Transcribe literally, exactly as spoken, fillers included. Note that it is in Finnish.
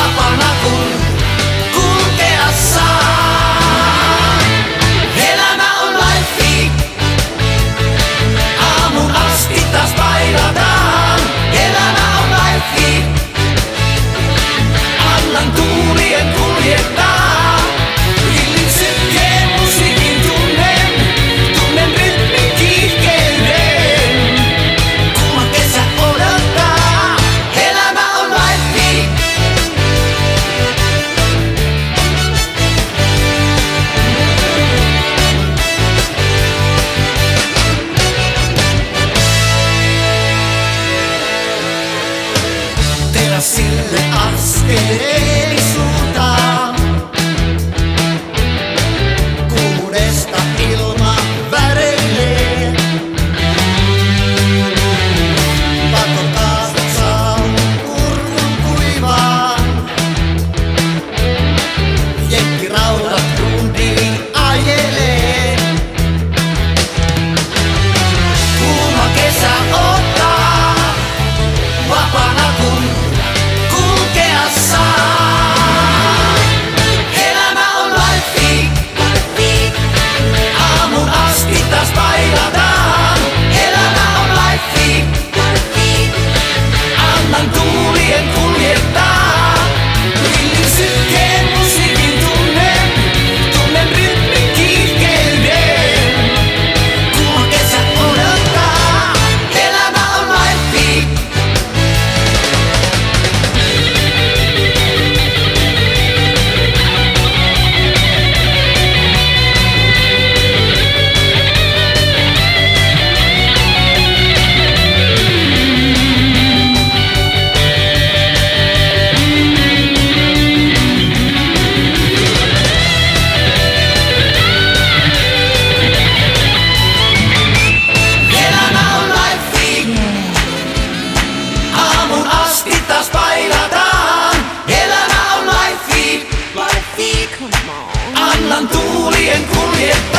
vapaana kun kulkea saa. Elämä on life, aamun asti taas bailataan. Elämä on life, annan tuulien kuljettaa. Villin sykkeen musiikin tunnen, tunnen rytmin kiihkeyden. Kuuma kesä odottaa, elämä on life. Terassille askeleeni suuntaan. Kuudesta ilma väreilee. Pakokaasut saa kurkun kuivaan. Jenkkiraudat rundiin ajelee. Kuuma kesä ottaa, vapaana kun kulkea saa. Elämä on life, aamun asti taas bailataan. Elämä on life, annan tuulien kuljettaa. Villin sykkeen musiikin tunnen, tunnen rytmin kiihkeyden. Kuuma kesä odottaa, elämä on life. Elämä on life, aamun asti taas bailataan. Elämä on life, Life, come on. annan tuulien kuljettaa.